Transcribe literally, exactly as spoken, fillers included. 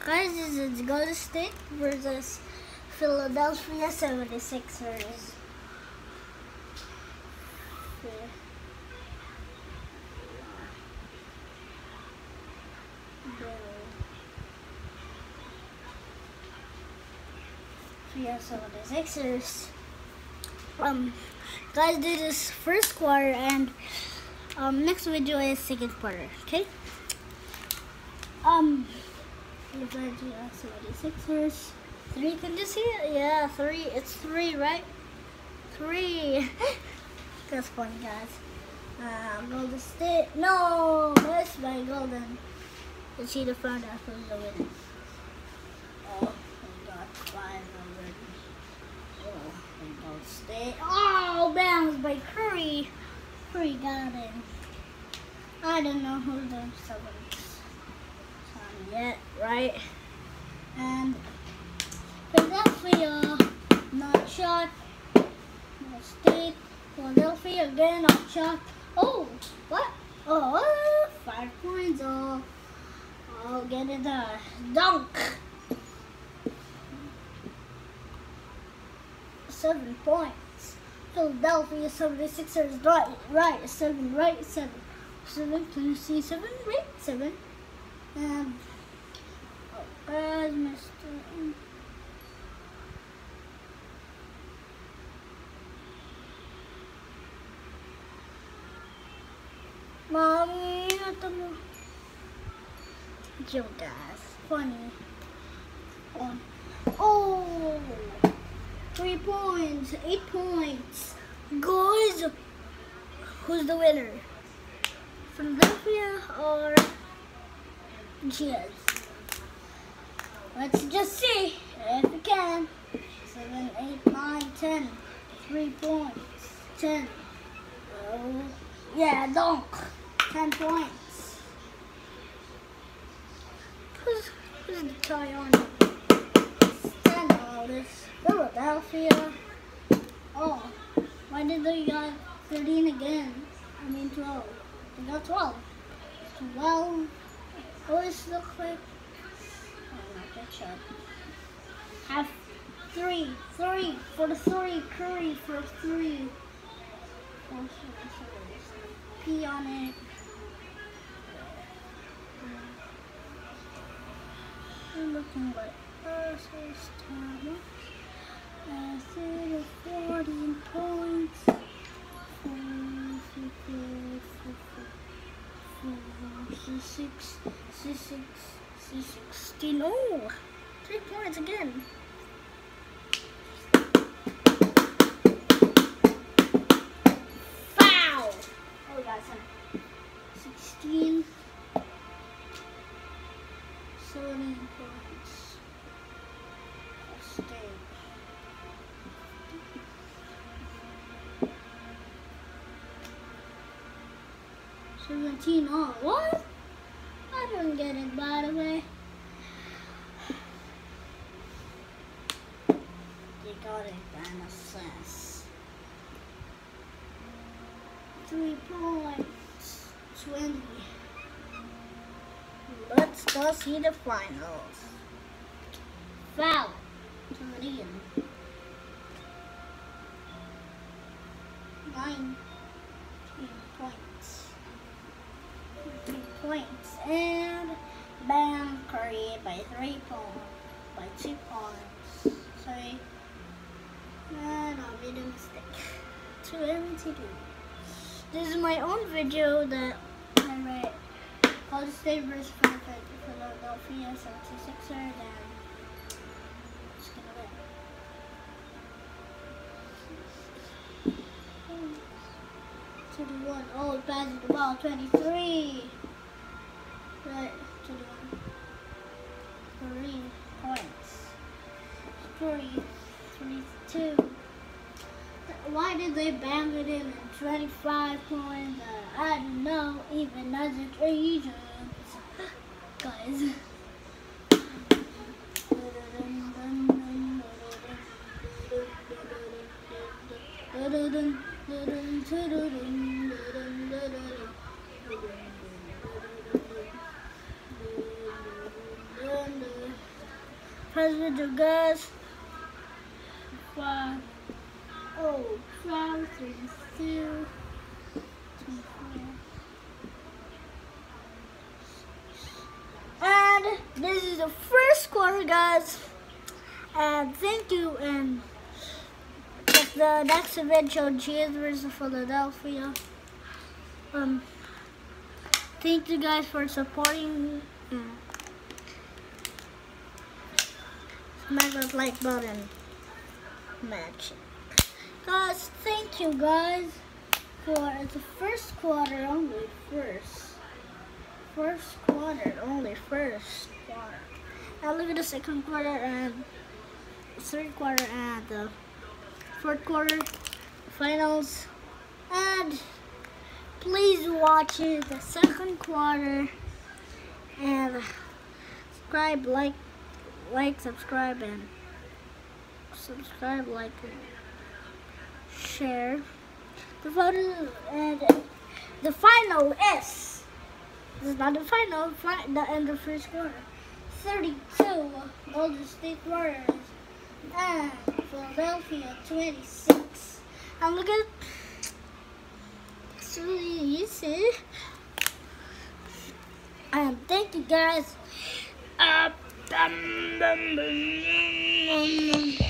Guys, this is Golden State versus Philadelphia seventy-sixers. Philadelphia seventy-sixers. Um, guys, this is first quarter, and um, next video is second quarter. Okay. Um. Philadelphia seventy-sixers. Three, can you see it? Yeah, three. It's three, right? Three. That's funny, guys. Uh, Golden State. No, missed by Golden. Let's see the front after the win. Oh, we got five already. Oh, and Golden State. Oh, bounce by Curry. Curry got it. I don't know who the seven yet, right? And Philadelphia not shot. No State. Philadelphia again not shot. Oh, what? Oh, five points. Oh, I'll get it. Uh, dunk. Seven points. Philadelphia seventy-sixers right, right, seven, right, seven, seven. Can you see seven? Right, seven. And oh, guys, Mister Mommy, Joe, guys, funny. Oh, oh, three points, eight points. Guys, who's the winner? Philadelphia or Cheers. Let's just see if we can. Seven, eight, nine, ten. Three points. Ten. Oh, yeah, dunk. Ten points. Who's, who's the tie on? Ten dollars. Philadelphia. Oh, why did they got thirteen again? I mean twelve. They got twelve. Twelve. Always look like oh, not that shot. Have three, three for the three. Curry for three. P on it. We're looking like versus Thomas. I see the fourteen points. C six, C six, C sixteen. Oh, three points again. Foul! Oh, guys, sixteen, seventeen points. Stay. seventeen. Oh, what? I don't get it, by the way. You got it, an assess. Three points. Twenty. Let's go see the finals. Foul. Seventeen. Nine. Points. Three points. And bam, Curry by three points. By two points. Sorry. And I made a mistake. Two empty. This is my own video that I made. Golden State versus Philadelphia seventy-sixers, and it's gonna win. twenty-one. Oh, it passes the ball. twenty-three. Right. twenty-one. Three points. Three. twenty-two. Why did they bang it in at twenty-five points? Uh, I don't know. Even as a Asian. Guys. past video, guys. Five. Oh, five, three, two, two, and this is the first quarter, guys. And thank you. And if the next video, Jazz versus Philadelphia. Um, thank you guys for supporting. Mm. Smash that like button. Match. Guys, thank you guys for the first quarter only first. First quarter only first quarter. Now look at the second quarter and third quarter and the fourth quarter finals. And please watch it, the second quarter, and subscribe, like, like, subscribe, and subscribe, like, and share. The photo and the final is this is not the final. Fi the end of first quarter. thirty-two Golden State Warriors and Philadelphia twenty-six. And look at. So you see, and thank you guys. Uh, um, um, um, um, um.